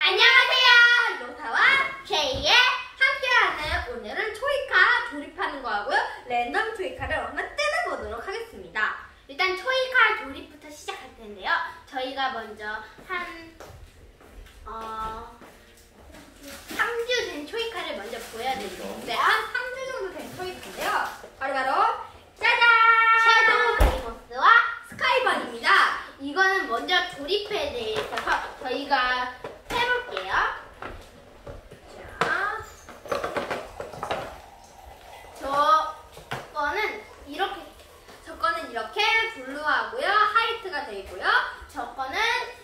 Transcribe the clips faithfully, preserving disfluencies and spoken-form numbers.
안녕하세요. 로타와 제이의 함께하는 오늘은 초이카 조립하는 거 하고요. 랜덤 초이카를 한번 뜯어보도록 하겠습니다. 일단 초이카 조립부터 시작할 텐데요. 저희가 먼저 한 어, 삼 주 된 초이카를 먼저 보여드릴게요. 네, 한 삼 주 정도 된 초이카인데요. 바로바로 짜잔! 섀도우 베이머스와 스카이번입니다. 이거는 먼저 조립에 대해서 저희가 해볼게요. 자, 저거는 이렇게, 저거는 이렇게 블루하고요, 하이트가 되어 있고요. 저거는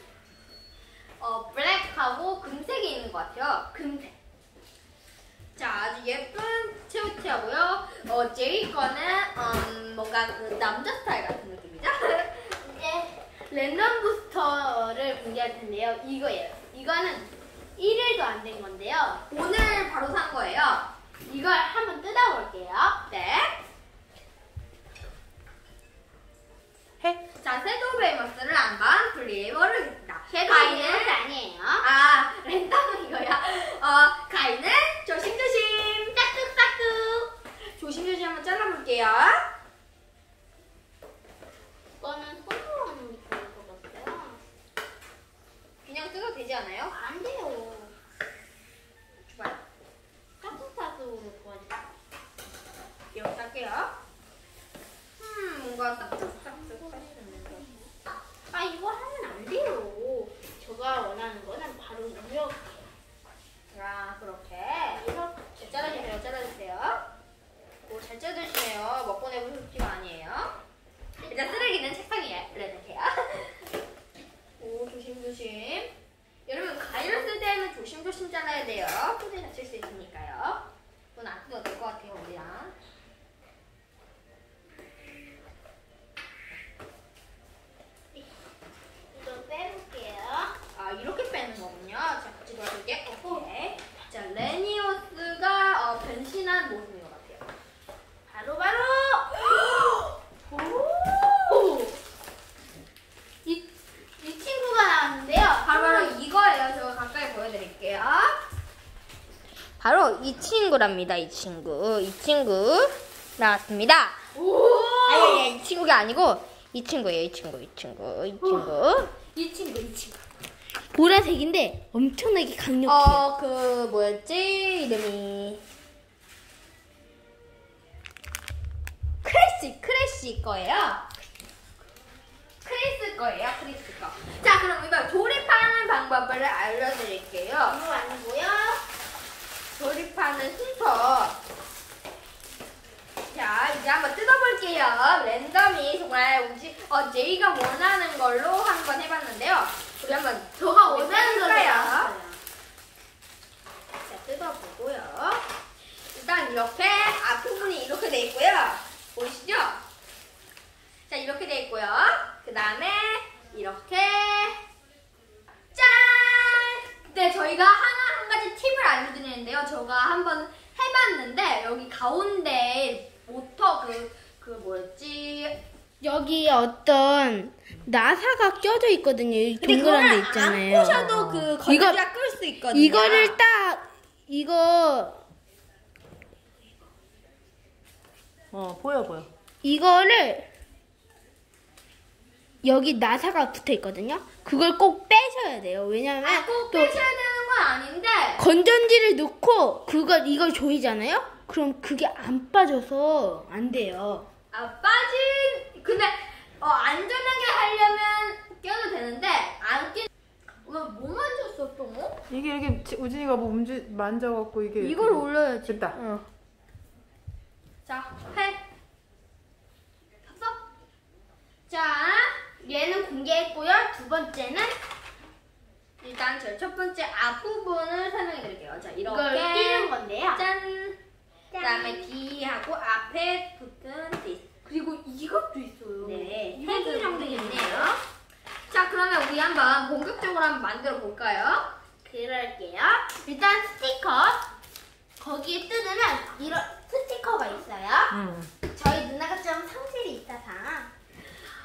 어, 블랙하고 금색이 있는 것 같아요. 금색. 자, 아주 예쁜 체오체하고요. 어, 제이 거는 음, 뭔가 그 남자 스타일 같은 느낌이죠? 이제 랜덤 부스터를 공개할 텐데요. 이거예요. 이거는 일 일도 안 된 건데요. 오늘 바로 산 거예요. 이걸 한번 뜯어볼게요. 네. 해? 자, 섀도우 베이머스를 한번 분리해보겠습니다. 섀도우 베이머스 아니에요. 아, 랜덤 이거야. 어, 가위는 조심조심. 싹둑싹둑. 조심조심 한번 잘라볼게요. 이거는 손으로 하는 게 좋을 것 같아요. 그냥 뜯어도 되지 않아요? 안 돼요. 좋아요. 싹둑싹둑으로 도와주세요. 이렇게 할게요. 음, 뭔가 싹둑싹둑. 아, 이거 하면 안 돼요. 제가 원하는 거는 바로 이렇게. 자, 그렇게. 이렇게. 잘라주세요, 잘라주세요. 오, 잘 잘라주시네요. 먹고 내볼 솔직가 아니에요. 일단 쓰레기는 책상 위에 올려놓을게요. 오, 조심조심. 여러분, 가위를 쓸 때는 조심조심 잘라야 돼요. 손에 다칠 수 있으니까요. 이건 안 뜯어도 될 것 같아요, 우리랑. 이거 빼볼게요. 아, 이렇게 빼는 거군요. 자, 같이 도와줄게. 오케이. 자, 레니오스가 어, 변신한 모습인 것 같아요. 바로 바로. 오! 이, 이 친구가 나왔는데요. 바로 이거예요. 제가 가까이 보여드릴게요. 바로 이 친구랍니다. 이 친구. 이 친구 나왔습니다. 오! 아니, 아니, 이 친구가 아니고 이 친구예요. 이 친구, 이 친구, 이 친구. 이 친구, 이 친구. 보라색인데 엄청나게 강력해요. 어, 그 뭐였지? 이름이 크래시, 크래시 거예요. 크리스 거예요. 크리스 거. 자, 그럼 이거 조립하는 방법을 알려드릴게요. 이거 아니고요. 조립하는 순서. 자, 이제 한번 뜯어볼게요. 랜덤이 정말 우지, 어, 제이가 원하는 걸로 한번 해봤는데요. 우리 한번 저가 원하는 걸로 해볼까요? 나왔어요. 자, 뜯어보고요. 일단 이렇게 앞부분이 이렇게 돼 있고요. 보이시죠? 자, 이렇게 돼 있고요. 그 다음에 이렇게 짠! 네, 저희가 하나 한 가지 팁을 알려드리는데요. 제가 한번 해봤는데 여기 가운데 모터 그, 그 뭐였지? 여기 어떤 나사가 껴져 있거든요. 이 동그란 데 있잖아요. 안 꽂아도 그 건드리가 끌 수 있거든요. 이거를 딱 이거 어, 보여, 보여. 이거를 여기 나사가 붙어 있거든요. 그걸 꼭 빼셔야 돼요. 왜냐면 아, 꼭 또 빼셔야 되는 건 아닌데 건전지를 넣고 그걸 이걸 조이잖아요. 그럼 그게 안 빠져서 안 돼요. 아, 빠진, 근데, 어, 안전하게 하려면 껴도 되는데, 안 끼, 왜, 뭐 만졌어, 또? 이게, 이게, 지- 우진이가 뭐 움직, 만져갖고 이게. 이걸 이렇게 올려야지. 됐다. 어. 자, 해. 탔어? 자, 얘는 공개했고요. 두 번째는, 일단 저 첫 번째 앞부분을 설명해 드릴게요. 자, 이렇게. 이걸 끼는 건데요. 짠. 그 다음에 뒤하고 앞에 붙은 디스. 그리고 이것도 있어요. 네, 이것도 세 개 정도 있네요. 있네요. 자, 그러면 우리 한번 본격적으로 한번 만들어 볼까요? 그럴게요. 일단 스티커. 거기에 뜯으면 이런 스티커가 있어요. 응. 저희 누나가 좀 성질이 있어서.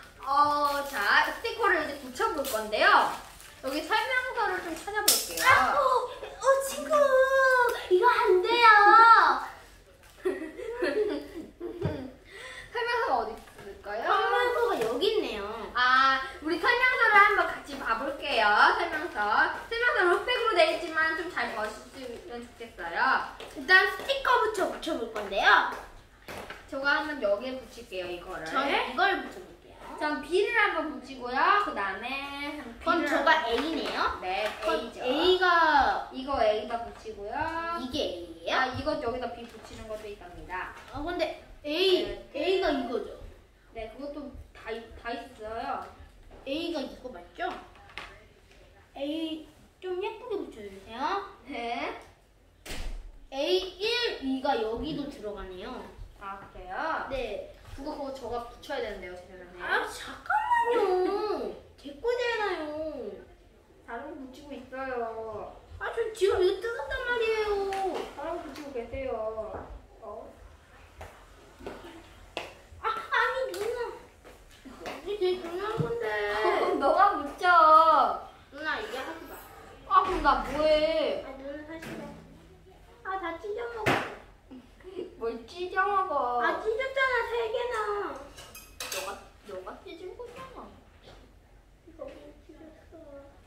어, 자, 스티커를 이제 붙여볼 건데요. 여기 설명서를 좀 찾아볼게요. 아, 돼 있지만 좀 잘 보셨으면 좋겠어요. 일단 스티커부터 붙여볼 건데요. 제가 한번 여기에 붙일게요, 이거를. 저는 이걸 붙여볼게요. 전 B를 한번 붙이고요. 그 다음에 그럼 저가 A네요. 네, 그럼 A죠. A가 이거 A다 붙이고요. 이게 A예요? 아, 이거 여기다 B 붙이는 것도 있답니다. 아 근데 A 네. A가 이거죠. 네, 그것도 다, 있- 다 있어요. A가 이거 맞죠? A 좀 예쁘게 붙여주세요. 네. A 일, 이가 여기도 들어가네요. 아, 그래요? 네. 그거 그거 저가 붙여야 되는데요, 제 전에. 아 잠깐만요. 제 거잖아요. 다른 거 붙이고 있어요. 아 저 지금 이거 뜯었단 말이에요. 다른 거 붙이고 계세요. 어? 아 아니 누나. 이게 제일 중요한 건데. 너가 붙여. 누나 이게 하지 마. 아, 그럼 나 뭐해? 아 누나 사실은. 아다 찢어먹어. 뭘 찢어먹어. 아 찢었잖아 세 개나. 너가, 너가 찢은 거잖아. 이거 못 찢었어.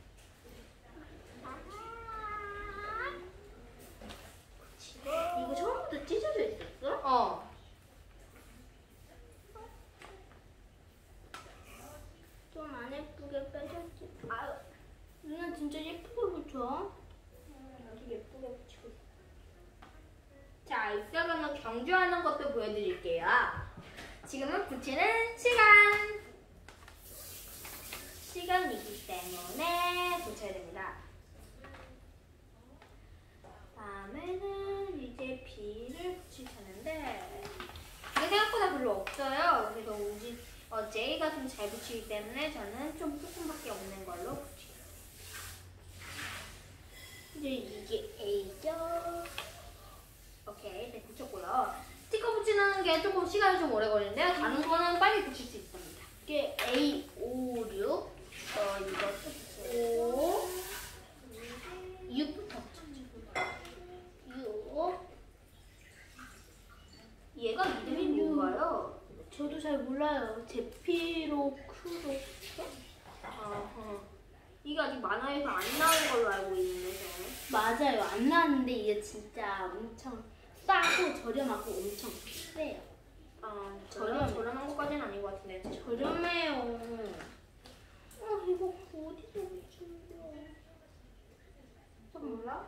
아. 이거 처음부터 찢어져 있었어? 어. 좀 안 예쁘게 빼줬지. 아유, 누나 진짜 예쁘게 붙여. 아주 예쁘게 붙이고 있어. 자, 이따가는 경주하는 것도 보여드릴게요. 지금은 붙이는 시간. 시간이기 때문에 붙여야 됩니다. 다음에는 이제 B를 붙일 차례인데 이게 생각보다 별로 없어요. 그래서 우지, 어, J가 좀 잘 붙이기 때문에 저는 좀 조금밖에 없는 걸로 붙여요. 이제 이게 A죠. 오케이, 네, 붙였고요. 스티커 붙이는 게 조금 시간이 좀 오래 걸리는데요. 다른 거는 빨리 붙일 수 있습니다. 이게 A, O, 육. 어, 이거 오, 육부터 붙여줘. 육. 얘가 이름이 뭔가요? 저도 잘 몰라요. 제피로 크로. 어허. 이게 아직 만화에서 안 나온 걸로 알고 있는데 저는. 맞아요. 안 나왔는데 이게 진짜 엄청 싸고 저렴하고 엄청 비싸요. 어, 저렴, 저렴. 저렴한 것까지는 아닌 것 같은데. 저렴해요. 아 이거 어디서 붙이는데요? 몰라?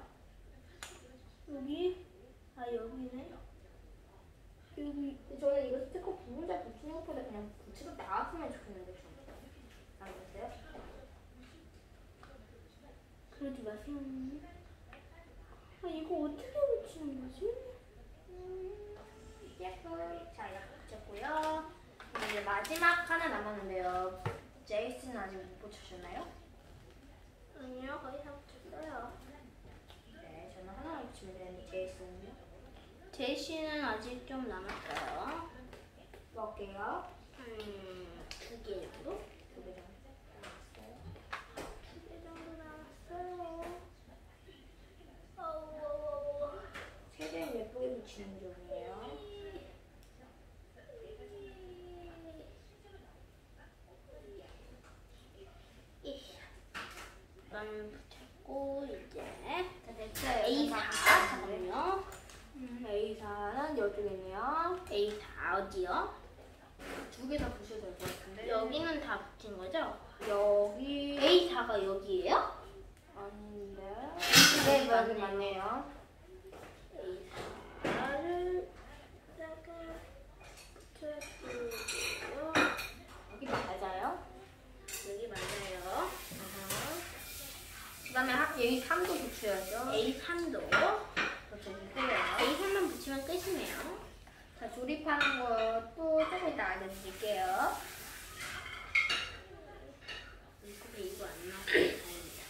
여기? 아 여기네. 여기. 저는 이거 스티커 부분자 붙이는 것보다 그냥 붙이고 나왔으면 좋겠는데 좀. 알겠어요? 그러지 마세요. 아 이거 어떻게 붙이는 거지? 음, 예쁘. 자, 이렇게 붙였고요. 이제 마지막 하나 남았는데요. 제이슨은 아직 못 붙여주셨나요? 아니요 거의 다 붙였어요. 네, 저는 하나만 붙이면 되는데 제이슨은요? 제시는 아직 좀 남았어요. 넣을게요. 음, 두 개 정도? 두 개 정도. 남았어요. 두 개 정도 남았어요. 어우, 최대한 예쁘게 붙이는 중이에요. 이거는 붙였고 이제 자, 됐어요. A 사 자, 잠깐만요. 음, A 사는 이쪽에 있네요. A 사 어디요? 두 개 다 붙여도 될 것 같은데. 여기는 다 붙인 거죠? 여기. A 사가 여기예요? 아닌데. 네, 네, 맞네요. 맞네요. A 사를 여기다가 붙여주고요. 여기 맞아요. 여기 맞아요. 그 다음에 A 삼도 붙여야죠. A 삼도 붙여주세요. A 삼만 붙이면 끝이네요. 자, 조립하는 것도 조금 이따 알려드릴게요. 근데 이거 안 나와요.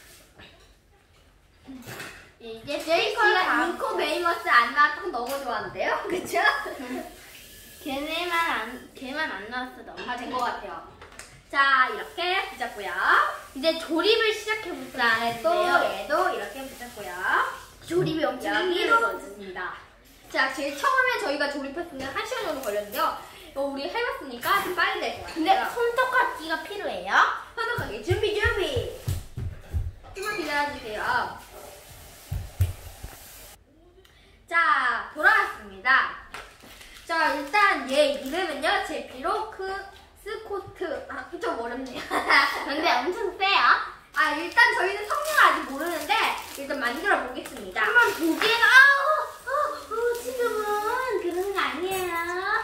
이제 제이씨가 인코 베이머스 안 나왔다고 너무 좋아하는데요? 그쵸? 걔네만 안 걔만 안 나왔어 너무. 다 된 것 같아요. 자, 이렇게 붙였고요. 이제 조립을 시작해 자, 또 볼까요? 얘도 이렇게 붙였고요. 조립이 엄청 여기도 힘들거든요. 붙였습니다. 자, 제일 처음에 저희가 조립했을 한 시간 정도 걸렸는데요. 이거 우리 해봤으니까 좀 빨리 될 것 같아요. 근데 손톱깎이가 필요해요. 선택하기 준비 준비. 좀만 기다려주세요. 자, 돌아왔습니다. 자, 일단 얘 이름은요, 제피로크 스코트. 아, 좀 어렵네요. 근데 엄청 세요. 아, 일단 저희는 성능을 아직 모르는데, 일단 만들어 보겠습니다. 한번 보기에는 아우, 어, 어, 지금은 그런 거 아니에요.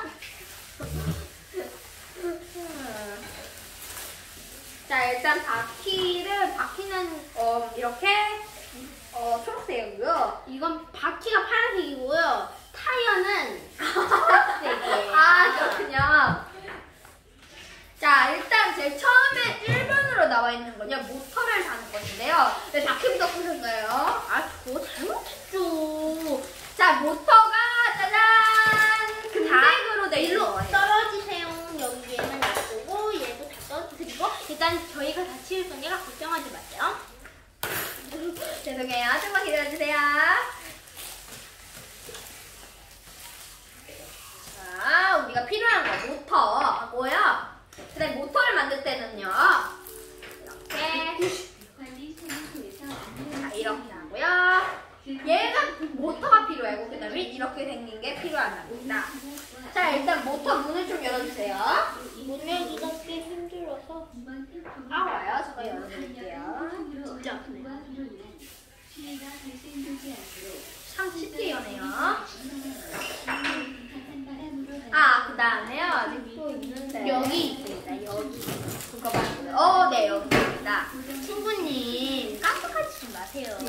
자, 일단 바퀴를, 바퀴는, 어, 이렇게, 어, 초록색이고요. 이건 바퀴가 파란색이고요. 타이어는 초록색이에요. 아, 그렇군요. 자, 일단 제일 처음에 일 번으로 나와 있는 건요, 모터를 다는 것인데요. 네, 바퀴부터 부셨어요. 아, 저 잘못했죠. 자, 모터가, 짜잔! 금색으로 돼 있는 일로 거예요. 떨어지세요. 여기 얘만 놔두고 얘도 다 떨어뜨리고 일단 저희가 다 치울 거니까 걱정하지 마세요. 죄송해요. 조금만 기다려주세요. 자, 우리가 필요한 거 모터하고요. 그 다음에 모터를 만들 때는요. 이렇게. 자, 이렇게 하고요. 얘가 모터가 필요하고 그 다음에 이렇게 생긴 게 필요합니다. 자, 일단 모터 문을 좀 열어주세요. 문 열기가 꽤 힘들어서 아, 와요. 제가 열어드릴게요. 진짜 아프네요. 참 쉽게 여네요. 아, 그 다음에요. 아직 또 있는데. 여기 있습니다. 여기. 그거 맞고요. 어, 네, 여기 있습니다. 친구님 깜빡하지 좀 마세요.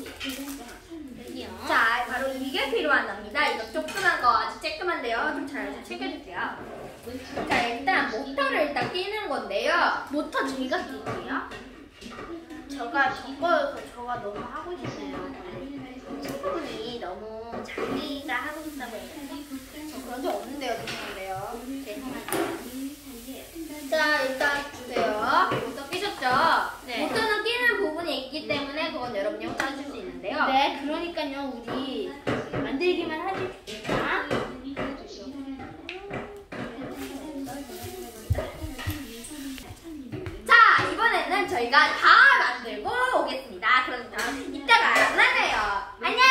여기요. 자, 바로 이게 필요합니다. 이거 조그만 거 아주 쬐끄만데요. 좀 잘 챙겨주세요. 자, 일단 모터를 일단 끼는 건데요. 모터 저희가 낄게요. 저가 저거여서 저가 너무 하고 싶네요. 친구분이 너무 자기가 하고 싶다고 해요. 저 그런 적 없는데요. 죄송한데요. 죄송합니다. 자, 일단 주세요. 모터 끼셨죠? 네. 모터는 끼는 부분이 있기 때문에 그건 여러분이 혼자 하실 수 있는데요. 네, 그러니까요. 우리 만들기만 해줍시다. 자, 이번에는 저희가 다 만들고 오겠습니다. 그럼 이따가 만나요. 안녕!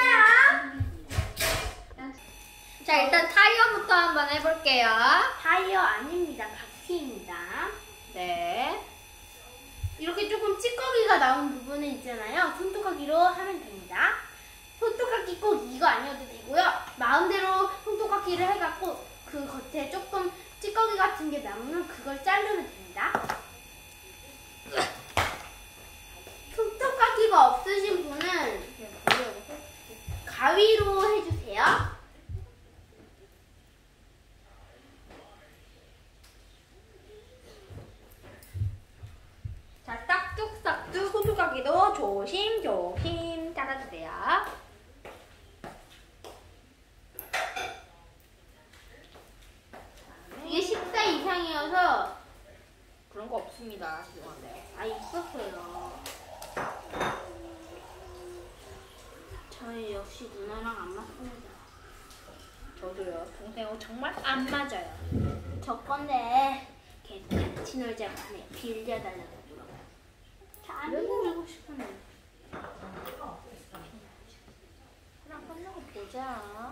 자, 일단 타이어부터 한번 해볼게요. 타이어 아닙니다. 바퀴입니다. 네. 이렇게 조금 찌꺼기가 나온 부분은 있잖아요. 손톱깎이로 하면 됩니다. 손톱깎이 꼭 이거 아니어도 되고요. 마음대로 손톱깎이를 해갖고 그 겉에 조금 찌꺼기 같은 게 남으면 그걸 자르면 됩니다. 손톱깎이가 없으신 분은 가위로 해주세요. 자, 싹둑싹둑 손톱깎이도 조심조심 잘라주세요. 이게 십사 이상이어서 그런 거 없습니다. 죄송한데. 아 있었어요. 저희 역시 누나랑 안 맞습니다. 저도요. 동생하고 정말 안 맞아요. 저 건데 계속 같이 놀자고 하네요. 빌려달라고 물어봐요. 안 빌리고 싶은데. 하나 끝나고 보자.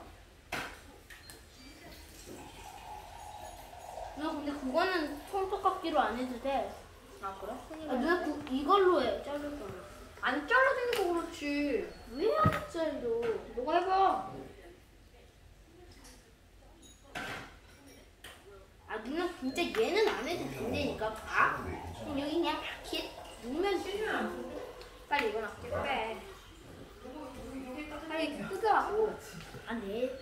누나 근데 그거는 손톱깎이로 안 해도 돼. 아, 그래? 아, 누나 그, 이걸로 해. 자를 거면. 안 잘라지니까 그렇지. 왜 안 잘려? 너가 해봐. 아 누나 진짜 얘는 안 해도 된다니까 봐. 그럼 여기 그냥 바퀴 누면 되잖아. 빨리 이거 놔두고 빼. 빨리 끄더라고. 아 네.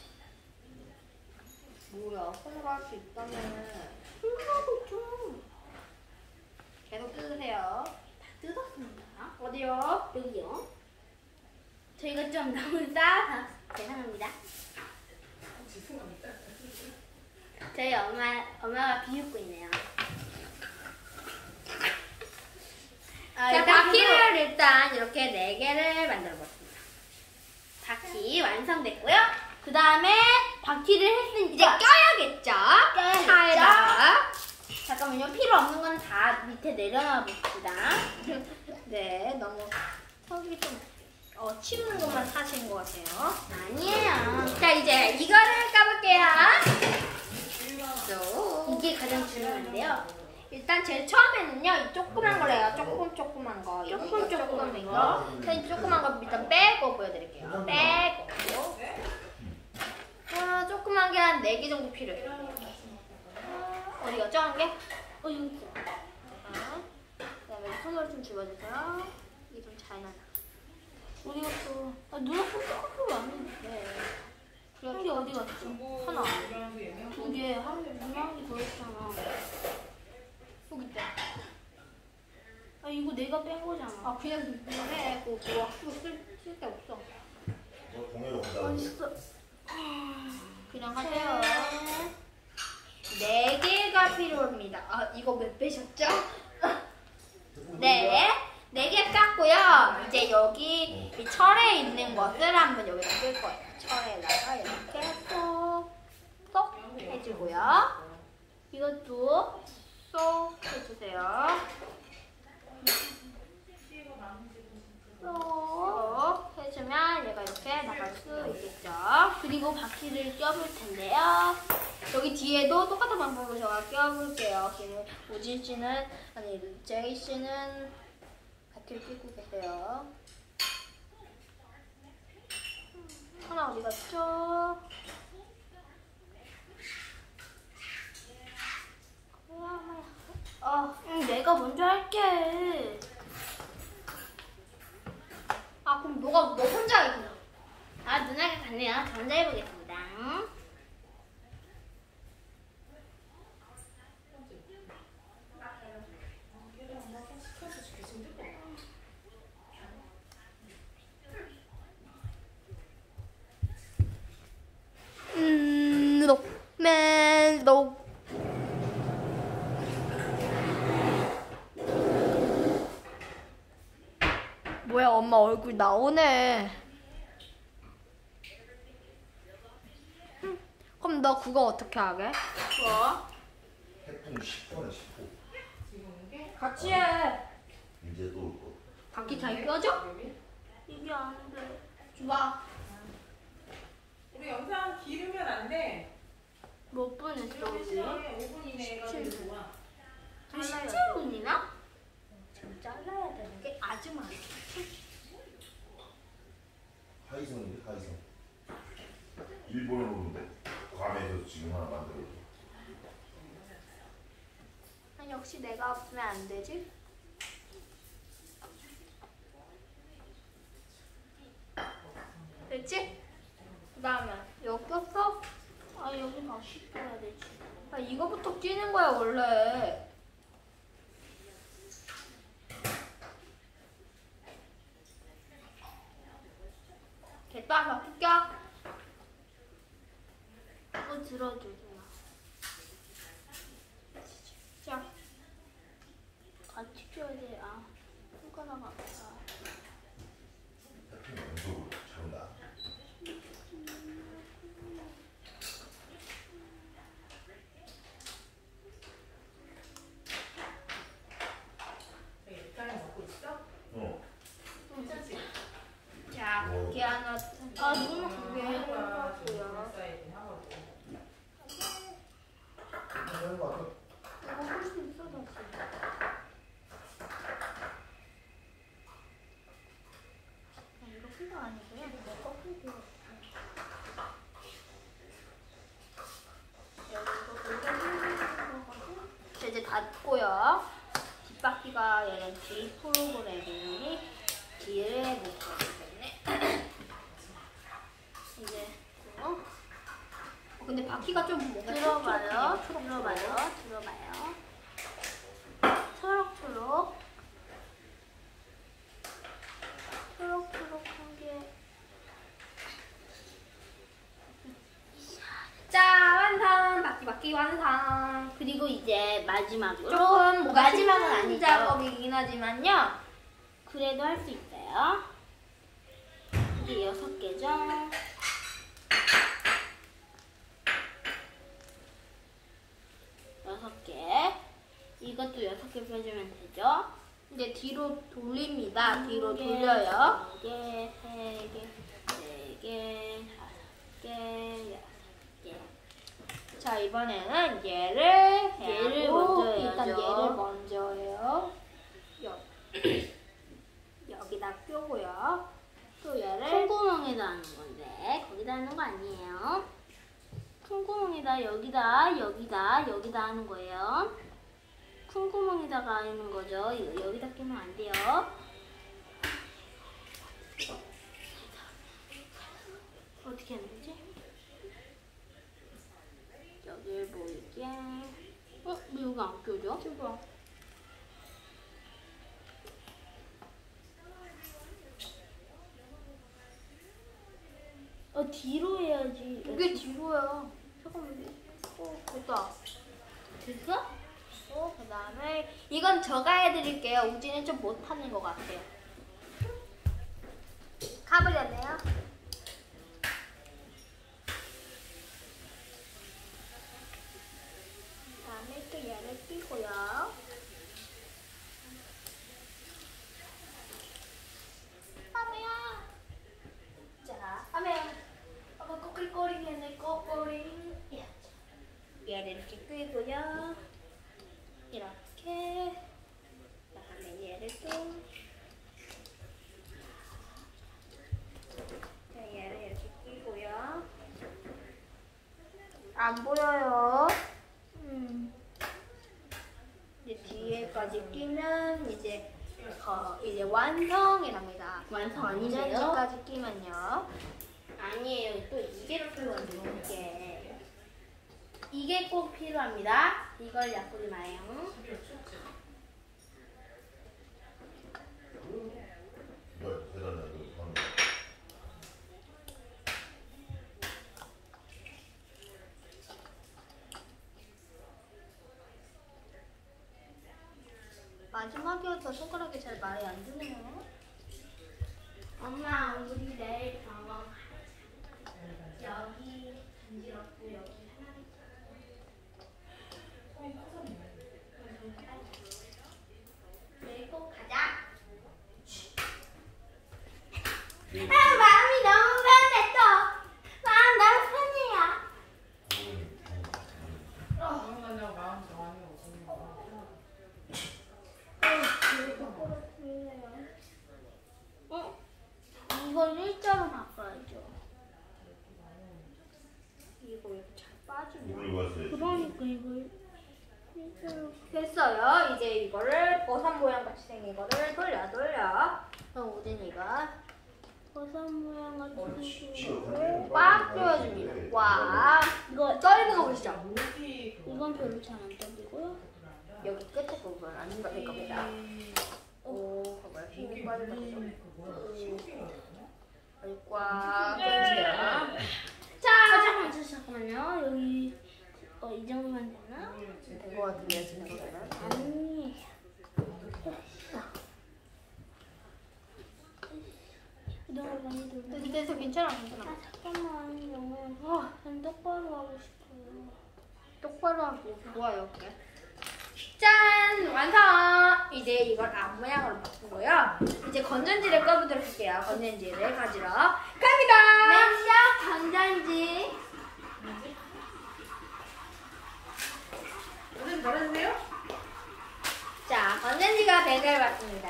뭐야, 손으로 할 수 있다며. 손가락 좀. 계속 뜯으세요. 다 뜯었습니다. 어디요? 여기요. 저희가 좀 너무 싸서 죄송합니다. 저희 엄마 엄마가 비웃고 있네요. 아, 자, 일단 바퀴를 일단 이렇게 네 개를 만들어 봤습니다. 바퀴 완성됐고요. 그 다음에 바퀴를 했으니까 이제 껴야겠죠? 껴야겠죠? 차에다가. 잠깐만요. 필요 없는 건 다 밑에 내려놔 봅시다. 네, 너무 턱이 좀. 어, 치우는 것만 사시는 것 같아요. 아니에요. 자, 이제 이거를 까볼게요. 또. 이게 가장 중요한데요. 일단 제일 처음에는요, 이 조그만 걸 해요. 조금 조그만 거. 조금 이거 조그만 조금 거. 이거. 자, 이 조그만 거 일단 빼고 보여드릴게요. 빼고. 아, 조그만 게 한 네 개 정도 필요해요. 어디 갔죠? 한 개? 어, 여기 있어. 자, 그다음에 손으로 좀 집어주세요. 이게 좀 잘 나나. 어디 갔어? 아, 누나 폰토카피가 안 해. 네. 한 개 어디 갔어? 하나. 두 개. 한 개, 누나 한 개 더 있잖아. 여기 있다. 아, 이거 내가 뺀 거잖아. 아, 그냥 해. 그거 그거 학교 쓸데 없어. 너 동해로 간다. 맛있어. 그냥 하세요. 네 개가 필요합니다. 아, 이거 몇 배셨죠? 네. 네 개 깠고요. 이제 여기 이 철에 있는 것을 한번 여기다 쓸 거예요. 철에다가 이렇게 쏙, 쏙 해주고요. 이것도 쏙 해주세요. 쏙 해주면 얘가 이렇게 나갈 수 있겠죠. 그리고 바퀴를 껴볼 텐데요. 여기 뒤에도 똑같은 방법으로 제가 껴볼게요. 지금 우진 씨는, 아니, 제이 씨는 바퀴를 끼고 계세요. 하나 어디 갔죠? 아, 응, 내가 먼저 할게. 아, 그럼 너가, 너 혼자 하겠구나. 아, 누나가 갔네요. 저 혼자 해보겠습니다. 음, 너, 맨, 너. 뭐야, 엄마 얼굴 나오네. 음, 그럼 너 그거 어떻게 하게? 뭐? 태풍 십 호네 십 호. 같이 해. 이제 또 올 거. 바퀴 잘 껴져? 이게 안 돼. 줘봐. 우리 영상 기르면 안 돼. 몇 분 했어, 이렇게 우리? 시간에 오 분 이내에 해가지고 좋아. 십칠 분이나? 지금 잘라야 되는 게 아주 많아. 하이성인데 하이성. 일본에 오는데 괌에서 지금 하나 만들어. 아니, 역시 내가 없으면 안 되지? 됐지? 그 다음에 여기 꼈어? 아, 여기 다시 껴야 되지. 아, 이거부터 끼는 거야 원래. 됐다, 바퀴 껴. 이거 들어줘, 누나. 자, 같이 껴야 돼. 아, 손가락 아파. 태풍 연속으로 잘한다. 일단은 먹고 있어? 어. 괜찮지? 자, 바퀴 하나. 아, 누나 그게. 하고요. 해놨고요. 사이드 하고. 하는 거 같아. 이거 할 수 있어, 다시. 아, 이렇게가 아니고요. 내가 거꾸로. 자, 이제 닫고요. 뒷바퀴가 얘는 뒤 프로그램이 뒤에 묶어기 때문에 이제 어? 어, 근데 바퀴가 좀 뭔가 들어봐요. 초록초록해요. 들어봐요. 들어봐요. 초록초록. 초록초록한 게. 자, 완성! 바퀴 바퀴 완성! 그리고 이제 마지막으로. 조금 뭐가 마지막은 힘든 아니죠. 작업이긴 하지만요. 그래도 할 수 있어요. 이게 여섯 개죠. 여섯 개. 이것도 여섯 개 펴주면 되죠. 이제 뒤로 돌립니다. 뒤로 한 개, 돌려요. 두 개, 세 자, 이번에는 얘를 해야 얘를 하고, 먼저 일단 해야죠. 얘를 먼저 해요. 여, 여기다 껴고요. 또 얘를 콩구멍에다 하는 건데 거기다 하는 거 아니에요. 콩구멍에다 여기다 여기다 여기다 하는 거예요. 콩구멍에다가 하는 거죠. 이거 여기다 끼면 안 돼요. 어떻게 하는 거지? 여기를 보이게. 어? 왜 여기 안 껴져? 봐. 어 뒤로 해야지. 이게 뒤로야. 잠깐만. 어, 됐다. 됐어? 어, 그 다음에 이건 제가 해드릴게요. 우진은 좀 못하는 것 같아요. 가버렸네요. 그 다음에 또 얘를 끼고요. 아메야. 자, 아메야. 아빠 꼬리꼬리네 꼬꼬리. 얘를 이렇게 끼고요. 이렇게. 그다음에 얘를 또. 자, 얘를 이렇게 끼고요. 안 보여요. 음. 이제 뒤에까지 끼면 이제 어, 이제 완성이랍니다. 완성 아닌데요? 여기까지 끼면요. 아니에요. 또 이게로 필요하죠. 이게. 이게 꼭 필요합니다. 이걸 얕보지 마요. 뭘 대단해 그 하는 거. 마지막이어서 손가락이 잘 말이 안 되네요. 엄마, 우리 내일 병원 여기 간지럽고 여기 하나 내일 꼭 가자. 아, 마음이 너무 편해 또. 마음 너무 편해요. 병원 간다고 마음 정하는 거 없으니까. 어? 이걸 일자로 바꿔야죠. 이거 이렇게 잘 빠지면. 물을 봤어야지. 그러니까 이걸 일자로. 됐어요. 이제 이거를 버섯 모양 같이 생긴 거를 돌려 돌려. 그럼 우진이가 버섯 모양 같은 치워. 거. 꽉 조여줍니다. 와, 이거 떨리는 거 보시죠? 어디 그거 이건 별로 잘 안 떨리고요. 여기 끝에 부분 안 떨릴 겁니다. 오, 정말 힘이 빠진다. 여기 꽉 조여주세요. 자, 잠깐만, 잠깐만요. 여기 어, 이 정도만 되나? 된 거 같은데요, 지금 보면. 아니. 너무 많이 들어. 됐어, 됐어, 괜찮아, 괜찮아. 아, 잠깐만요. 아, 난 똑바로 하고 싶어요. 똑바로 하고 좋아요, 그래. 짠! 완성! 이제 이걸 앞 모양으로 바꾸고요. 이제 건전지를 꺼보도록 할게요. 건전지를 가지러 갑니다! 맨시야 건전지. 오늘 잘하세요? 자, 건전지가 배달받습니다.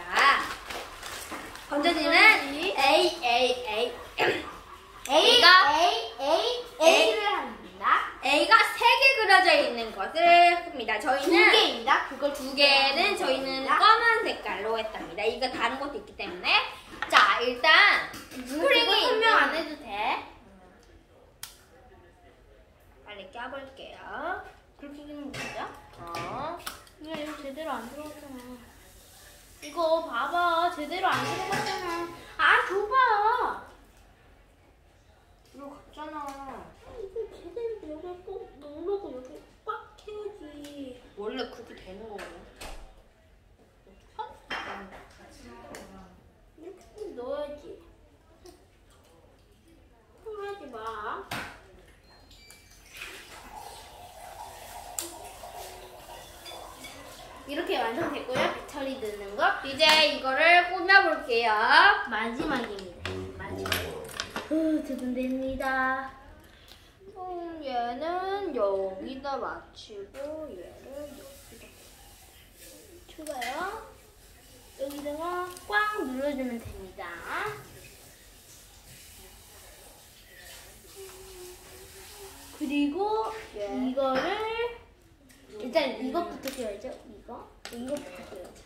건전지는 A, A, A. A가 A, A, A를 합니다. A가 세 개 그려져 있는 것을 봅니다. 두 저희는 개입니다. 그걸 두 개는 저희는 검은 색깔로 했답니다. 이거 다른 것도 있기 때문에. 자, 일단 스프링이 설명 안 있는- 해도 돼. 빨리 껴볼게요. 그렇게 끼는 거죠? 어. 왜 이거 제대로 안 들어갔잖아. 이거 봐봐. 제대로 안 들어갔잖아. 아, 줘봐. 들어갔잖아. 이거 제대로 여기 꼭 누르고 여기 꽉 해야지. 원래 그렇게 되는 거거든. 이렇게 꼭 넣어야지. 풀하지 마. 이렇게 완성됐고요. 배터리 넣는 거. 이제 이거를 꾸며볼게요. 마지막입니다. 뭘 마지막. 먹어. 후, 두근댑니다. 어, 음, 얘는 여기다 맞추고 얘를 여기다. 좋아요. 여기다가 꽉 눌러주면 됩니다. 그리고 예. 이거를 일단 이것부터 껴야죠. 이거 이것부터 껴야죠.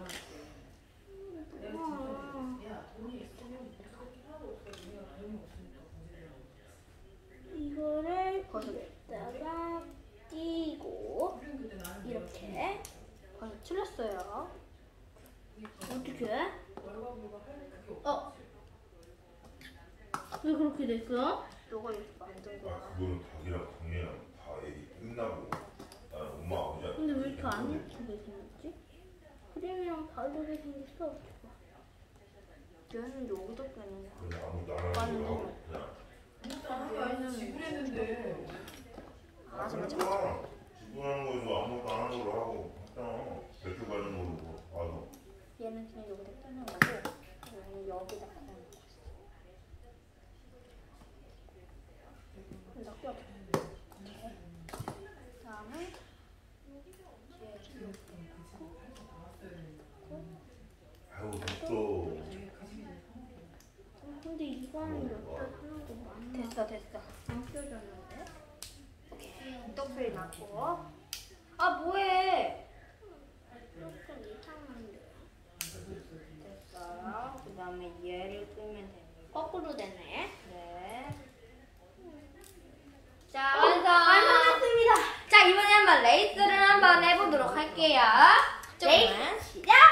이거를 거기다가 끼고 이렇게 벌써 틀렸어요. 어떻게? 어? 왜 그렇게 됐어? 너가 이렇게 만든 아 거야. 그거는 닭이랑 강이랑 다 얘기 끝나고 나는 엄마 아버지한테 근데 왜 이렇게 안 예쁘게 생겼지? 크림이랑 다르게 생겼어. 얘는 여기다 끼는 거야. 그냥 아무것도 안 하는 걸로 하고 그냥 아니 지불했는데 알아서 맞아. 그러니까 지불하는 거 이거 아무것도 안 하는 걸로 하고 했잖아. 대출 받는 걸로 봐서 얘는 그냥 여기다 끼는 거고 얘는 여기다 끼는 거. 나 껴. 그다음에 얘 아유 됐어. 근데 이거는 옆에 하는 거 많이 됐어 됐어. 안 껴졌는데? 오케이. 떡소리 났고. 아 뭐해? 약간 이상한데. 됐어요. 그다음에 얘를 끄면 됩니다. 거꾸로 되네. 네. 자, 어, 완성. 완성했습니다. 자, 이번에 한번 레이스를 한번 해보도록 할게요. 레이스 시작.